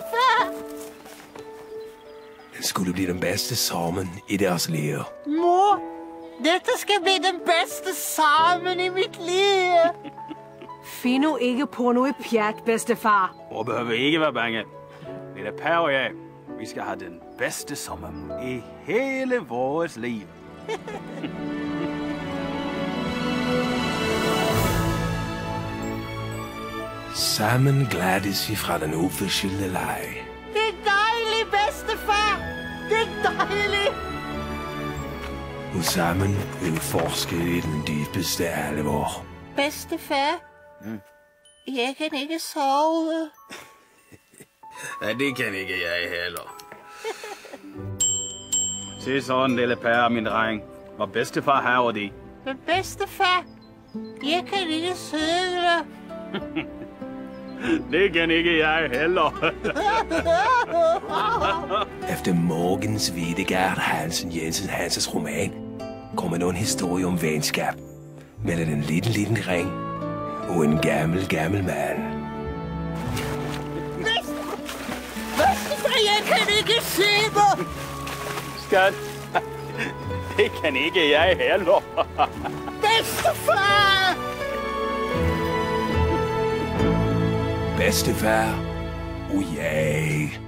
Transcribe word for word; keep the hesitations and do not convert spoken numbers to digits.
bedstefar! Den skulle blive den bedste sommer i deres liv. Mor, dette skal blive den bedste sommer i mit liv. Find nu ikke på noget pjat, bedstefar. Mor behøver ikke være bange. Det er Per og jeg. Vi skal have den bedste sommer i hele vores liv. Sammen glædes vi fra den uforskyldte leg. Det er dejligt, bedstefar. Det er dejligt. Og sammen vil vi forske i den dybeste alvor. Bedstefar, mm. jeg kan ikke sove. Ja, det kan ikke jeg heller. Se sådan, lille Per, min dreng. Hvor bedstefar har det. Men bedstefar, jeg kan ikke cykle. Det kan ikke jeg heller. Efter Morgens Videgard Hansen Jensen Hansens roman kommer nu en historie om venskab mellem en liten, liten ring og en gammel, gammel mand. Bedstefar, jeg kan ikke se mig. Skat, det kan ikke jeg heller. Bedstefar! Bedstefar, oh yeah.